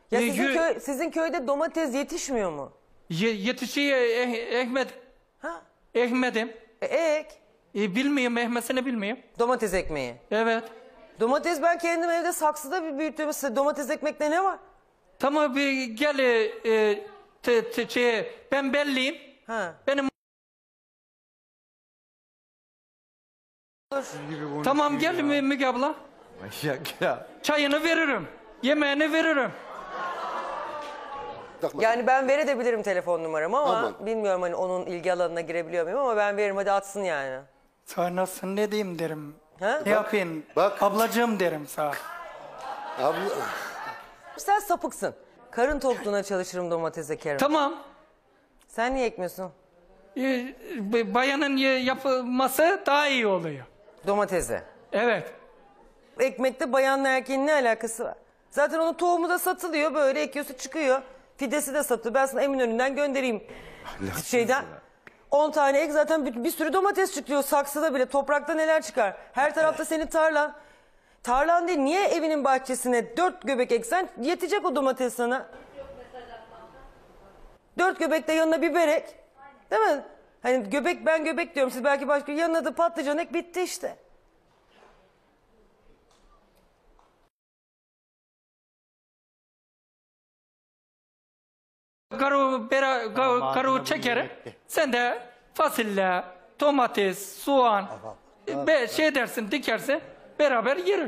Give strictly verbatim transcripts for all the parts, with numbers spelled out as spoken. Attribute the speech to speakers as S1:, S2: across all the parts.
S1: Ya
S2: E,
S1: sizin,
S2: yü-
S1: köy, sizin köyde domates yetişmiyor mu?
S2: Ye, yetişiyor eh, Ahmet.
S1: Ha?
S2: Ahmet'im.
S1: E, ek.
S2: E, bilmiyorum, Ahmet'ini bilmiyorum.
S1: Domates ekmeği.
S2: Evet.
S1: Domates ben kendim evde saksıda bir büyüttüm. Size domates ekmekte ne var?
S2: Tamam bir gel e, e, te, te, şey, ben belliyim.
S1: Ha.
S2: Benim tamam gel Mü- Müge abla.
S3: Manyak ya.
S2: Çayını veririm. Yemeğini veririm.
S1: Yani ben verebilirim telefon numaramı ama
S4: Aman.
S1: bilmiyorum hani onun ilgi alanına girebiliyor muyum ama ben veririm, hadi atsın yani.
S2: Sana nasıl ne diyeyim derim.
S1: Ha?
S2: Ne yapayım?
S4: bak.
S2: Ablacığım derim sana.
S4: Abla,
S1: Sen sapıksın. Karın tokluğuna çalışırım domates ekerim.
S2: Tamam.
S1: Sen niye ekmiyorsun
S2: E, b- bayanın ye- yapılması daha iyi oluyor.
S1: domatesi?
S2: Evet.
S1: Ekmekte bayanla erkeğin ne alakası var? Zaten onun tohumu da satılıyor, böyle ekiyorsun çıkıyor. Fidesi de satılıyor. Ben sana Eminönü'nden göndereyim. Şeyden. on tane ek, zaten bir, bir sürü domates çıkıyor saksıda bile. Toprakta neler çıkar? Her tarafta senin tarlan. Tarlan değil, niye evinin bahçesine dört göbek eksen yetecek o domates sana. Dört göbek de yanına biber ek. Değil mi? Hani göbek, ben göbek diyorum, siz belki başka, yanına da patlıcan ek, bitti işte.
S2: Karu, bera, karu, karu çekerim. Sen de fasulye, domates, soğan, be, şey dersin, dikersin, beraber yeriz.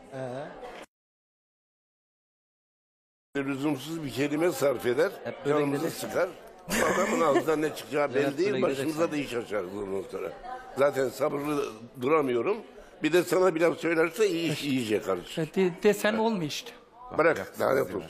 S4: lüzumsuz bir kelime sarf eder, canımızı sıkar. Adamın ağzından ne çıkacağı belli değil, başımıza da iş açarız ondan sonra. Zaten sabırlı duramıyorum. Bir de sana bir laf söylerse iyi iş iyice karışır.
S2: De, desen olmuyor işte.
S4: Bırak, daha ne olsun.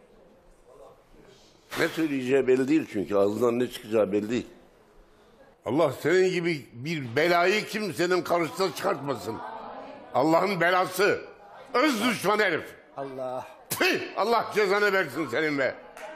S4: Ne söyleyeceği belli değil çünkü ağzından ne çıkacağı belli değil. Allah senin gibi bir belayı kimsenin karşısına çıkartmasın. Allah'ın belası. Öz düşman herif.
S3: Allah.
S4: Tüh, Allah cezanı versin senin be.